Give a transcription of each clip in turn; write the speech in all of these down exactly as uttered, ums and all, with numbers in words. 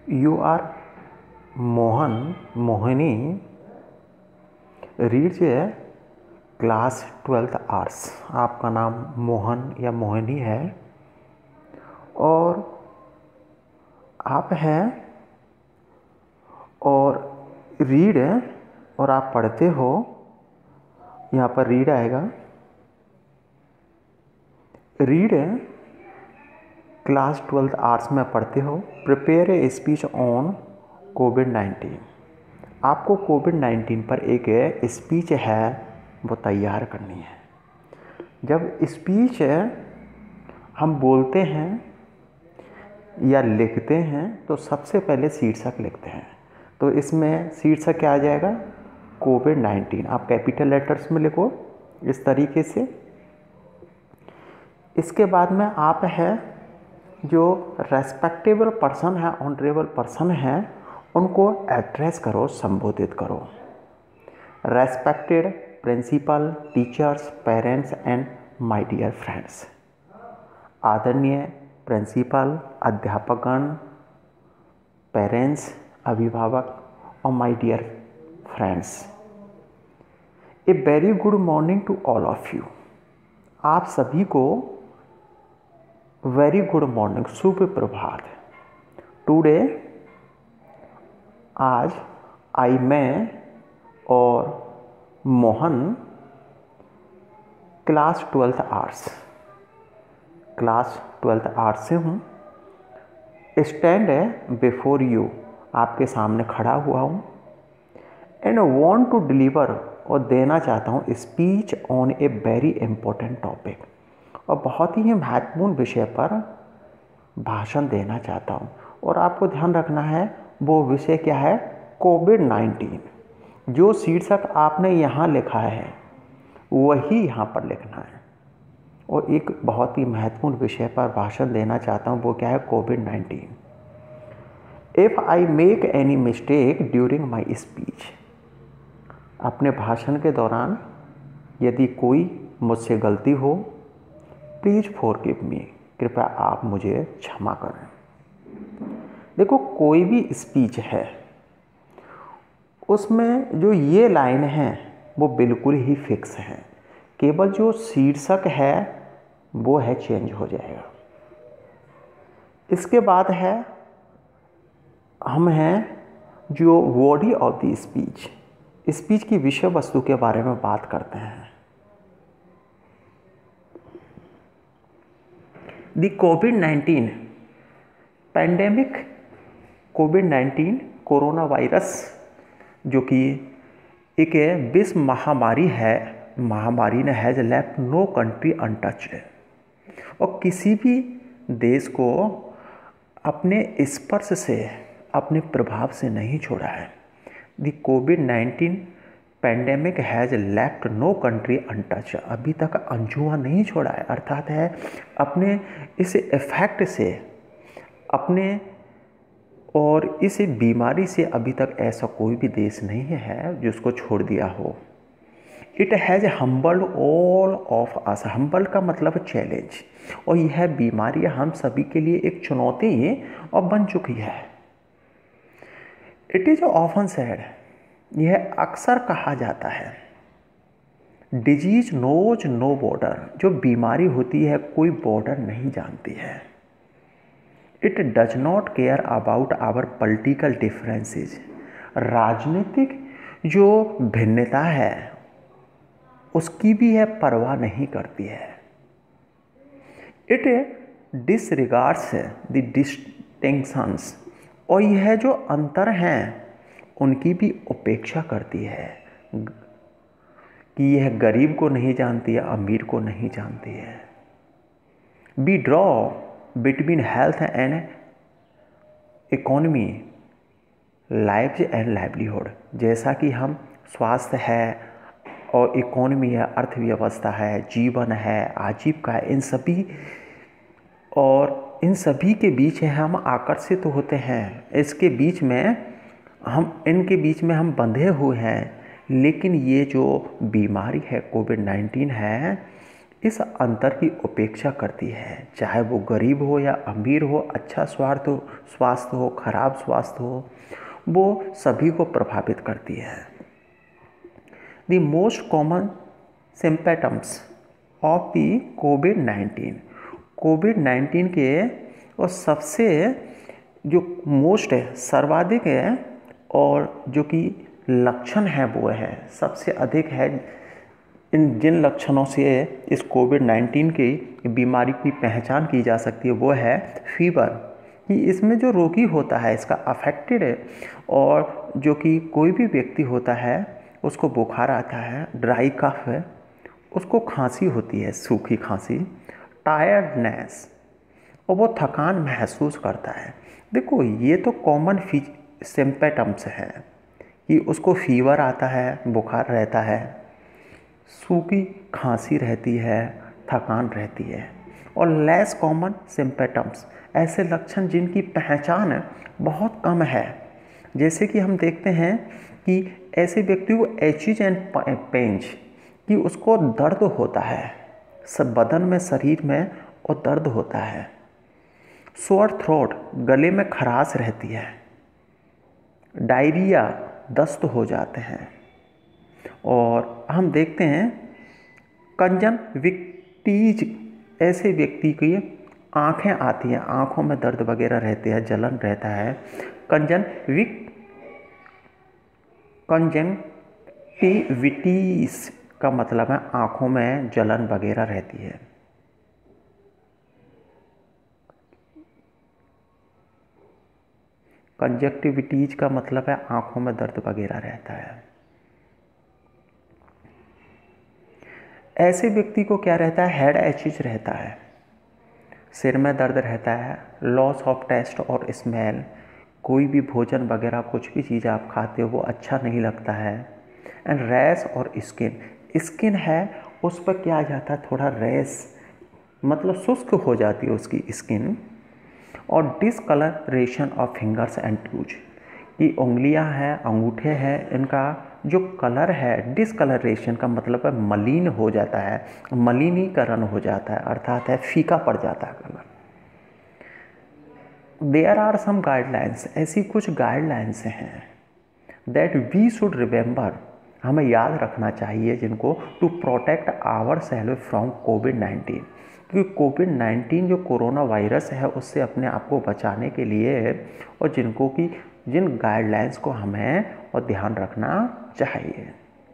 You are Mohan, Mohini reads a class twelfth arts. आपका नाम मोहन या मोहिनी है और आप हैं और रीड और आप पढ़ते हो। यहाँ पर रीड आएगा। रीड क्लास ट्वेल्थ आर्ट्स में पढ़ते हो। Prepare a speech on COVID nineteen. आपको कोविड नाइन्टीन पर एक स्पीच है वो तैयार करनी है। जब स्पीच हम बोलते हैं या लिखते हैं तो सबसे पहले शीर्षक लिखते हैं। तो इसमें शीर्षक क्या आ जाएगा? COVID nineteen. आप कैपिटल लेटर्स में लिखो इस तरीके से। इसके बाद में आप है जो रेस्पेक्टेबल पर्सन है, ऑनरेबल पर्सन है, उनको एड्रेस करो, संबोधित करो। Respected principal, teachers, parents and my dear friends. आदरणीय प्रिंसिपल, अध्यापकगण, पेरेंट्स, अभिभावक और my dear friends. A very good morning to all of you. आप सभी को वेरी गुड मॉर्निंग, शुभ प्रभात। टुडे, आज, आई मैं और Mohan class twelfth arts class twelfth arts से हूँ। स्टैंड है बिफोर यू, आपके सामने खड़ा हुआ हूँ। एंड वॉन्ट टू डिलीवर, और देना चाहता हूँ speech on a very important topic, और बहुत ही महत्वपूर्ण विषय पर भाषण देना चाहता हूँ। और आपको ध्यान रखना है वो विषय क्या है? COVID nineteen. जो शीर्षक आपने यहाँ लिखा है वही यहाँ पर लिखना है। और एक बहुत ही महत्वपूर्ण विषय पर भाषण देना चाहता हूँ, वो क्या है? COVID nineteen. If I make any mistake during my speech. अपने भाषण के दौरान यदि कोई मुझसे गलती हो, प्लीज़ फॉरगिव मी, कृपया आप मुझे क्षमा करें। देखो, कोई भी स्पीच है उसमें जो ये लाइन है वो बिल्कुल ही फिक्स है। केवल जो शीर्षक है वो है चेंज हो जाएगा। इसके बाद है हम हैं जो body of the speech. Speech की विषय वस्तु के बारे में बात करते हैं। The COVID nineteen pandemic, COVID nineteen corona virus जो कि एक विश्व महामारी है, महामारी ने has left no country untouched, और किसी भी देश को अपने स्पर्श से, अपने प्रभाव से नहीं छोड़ा है। The COVID nineteen pandemic has left no country untouched, अभी तक अनछुआ नहीं छोड़ा है। अर्थात है अपने इस इफेक्ट से, अपने और इस बीमारी से अभी तक ऐसा कोई भी देश नहीं है जिसको छोड़ दिया हो। It has humbled all of us. Humbled का मतलब चैलेंज, और यह बीमारी हम सभी के लिए एक चुनौती और बन चुकी है। इट इज़ ऑफन सेड, यह अक्सर कहा जाता है, डिजीज नोज नो बॉर्डर। जो बीमारी होती है कोई बॉर्डर नहीं जानती है। It does not care about our political differences. राजनीतिक जो भिन्नता है उसकी भी यह परवाह नहीं करती है। इट डिसरिगार्ड्स द डिस्टिंक्शंस, और यह जो अंतर हैं उनकी भी उपेक्षा करती है कि यह गरीब को नहीं जानती है, अमीर को नहीं जानती है। We draw between health and economy, life and livelihood. जैसा कि हम स्वास्थ्य है और इकोनॉमी है, अर्थव्यवस्था है, जीवन है, आजीविका है, इन सभी और इन सभी के बीच हम आकर्षित होते हैं। इसके बीच में हम इनके बीच में हम बंधे हुए हैं। लेकिन ये जो बीमारी है कोविड नाइन्टीन है, इस अंतर की उपेक्षा करती है, चाहे वो गरीब हो या अमीर हो, अच्छा स्वास्थ्य हो स्वास्थ्य हो खराब स्वास्थ्य हो, वो सभी को प्रभावित करती है। The most common symptoms of the COVID nineteen, COVID nineteen के और सबसे जो मोस्ट है, सर्वाधिक है, और जो कि लक्षण है वो है सबसे अधिक है, इन जिन लक्षणों से इस कोविड नाइन्टीन की बीमारी की पहचान की जा सकती है वो है फीवर, कि इसमें जो रोगी होता है इसका अफेक्टेड है, और जो कि कोई भी व्यक्ति होता है उसको बुखार आता है, ड्राई कफ है, उसको खांसी होती है, सूखी खांसी, टायर्डनेस, और वो थकान महसूस करता है। देखो ये तो कॉमन सिम्पटम्स हैं कि उसको फीवर आता है, बुखार रहता है, सूखी खांसी रहती है, थकान रहती है। और लेस कॉमन सिम्पटम्स, ऐसे लक्षण जिनकी पहचान बहुत कम है, जैसे कि हम देखते हैं कि ऐसे व्यक्ति को एचिज एंड पेंच, कि उसको दर्द होता है सब बदन में, शरीर में, और दर्द होता है। सोर थ्रोट, गले में खराश रहती है। डायरिया, दस्त हो जाते हैं। और हम देखते हैं कंजंक्टिविटीज, ऐसे व्यक्ति की आँखें आती हैं, आँखों में दर्द वगैरह रहते हैं, जलन रहता है। कंजंक्टिविक कंजंक्टिविटीज का मतलब है आँखों में जलन वगैरह रहती है। कंजंक्टिविटीज का मतलब है आँखों में दर्द वगैरह रहता है। ऐसे व्यक्ति को क्या रहता है, हेड एचिज रहता है, सिर में दर्द रहता है, लॉस ऑफ टेस्ट और स्मेल, कोई भी भोजन वगैरह कुछ भी चीज़ आप खाते हो वो अच्छा नहीं लगता है। एंड रैश और स्किन, स्किन है उस पर क्या आ जाता है, थोड़ा रैश, मतलब शुष्क हो जाती है उसकी स्किन। और discolouration of fingers and toes, कि उंगलियां हैं, अंगूठे हैं, इनका जो कलर है, डिसकलरेशन का मतलब है मलिन हो जाता है, मलिनीकरण हो जाता है, अर्थात है फीका पड़ जाता है colour. There are some guidelines, ऐसी कुछ गाइडलाइंस हैं दैट वी शुड रिमेंबर, हमें याद रखना चाहिए जिनको, to protect our self from COVID nineteen, क्योंकि कोविड नाइन्टीन जो कोरोना वायरस है उससे अपने आप को बचाने के लिए, और जिनको कि जिन गाइडलाइंस को हमें और ध्यान रखना चाहिए।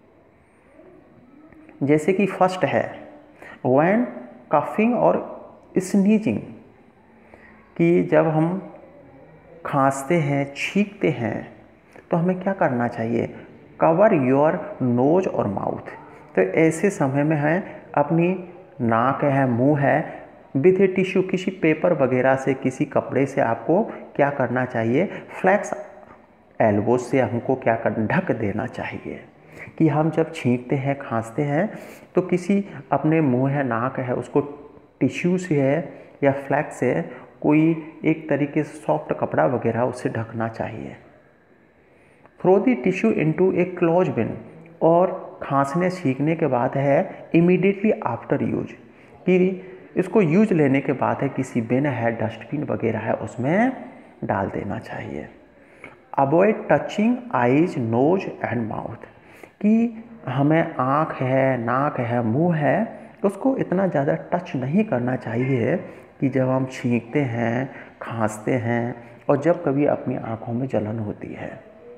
जैसे कि फर्स्ट है व्हेन कफिंग और स्नीजिंग, कि जब हम खांसते हैं, छींकते हैं तो हमें क्या करना चाहिए, कवर योर नोज और माउथ। तो ऐसे समय में है अपनी नाक है, मुंह है, विथ ए टिश्यू, किसी पेपर वगैरह से, किसी कपड़े से आपको क्या करना चाहिए, फ्लैक्स एल्बो से हमको क्या कर ढक देना चाहिए, कि हम जब छींकते हैं, खांसते हैं तो किसी अपने मुंह है, नाक है, उसको टिश्यू से है या फ्लैक्स से, कोई एक तरीके से सॉफ्ट कपड़ा वगैरह उससे ढकना चाहिए। Throw the tissue into a close bin, और खांसने छींकने के बाद है इमीडिएटली आफ्टर यूज, कि इसको यूज लेने के बाद है किसी बिन है, डस्टबिन वगैरह है, उसमें डाल देना चाहिए। Avoid touching eyes, nose and mouth, कि हमें आँख है, नाक है, मुंह है, उसको इतना ज़्यादा टच नहीं करना चाहिए कि जब हम छींकते हैं, खांसते हैं, और जब कभी अपनी आँखों में जलन होती है।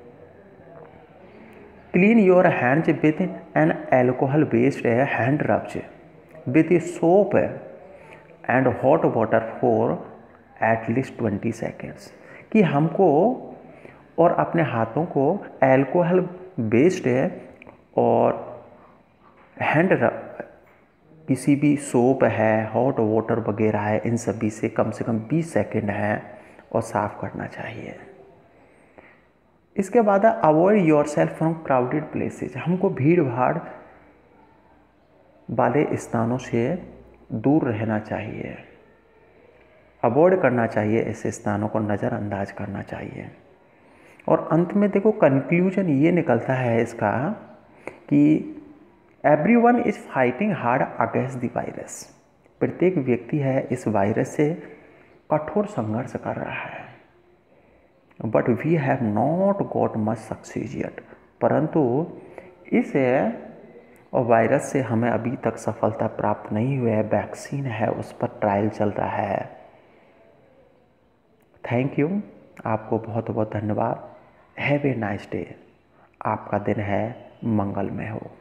Clean your hands with an alcohol based hand rubs with soap and hot water for at least twenty seconds, कि हमको और अपने हाथों को एल्कोहल बेस्ड है और हैंड रब, किसी भी सोप है, हॉट वाटर वगैरह है, इन सभी से कम से कम बीस सेकेंड है और साफ़ करना चाहिए। इसके बाद avoid your self from crowded places, हमको भीड़ भाड़ वाले स्थानों से दूर रहना चाहिए, अवॉइड करना चाहिए, ऐसे स्थानों को नज़रअंदाज करना चाहिए। और अंत में देखो कंक्लूजन ये निकलता है इसका कि everyone is fighting hard against the virus. प्रत्येक व्यक्ति है इस वायरस से कठोर संघर्ष कर रहा है। But we have not got much success yet. परंतु इस वायरस से हमें अभी तक सफलता प्राप्त नहीं हुई है। वैक्सीन है, उस पर ट्रायल चल रहा है। थैंक यू, आपको बहुत बहुत धन्यवाद। Have a nice day. आपका दिन है मंगलमय हो।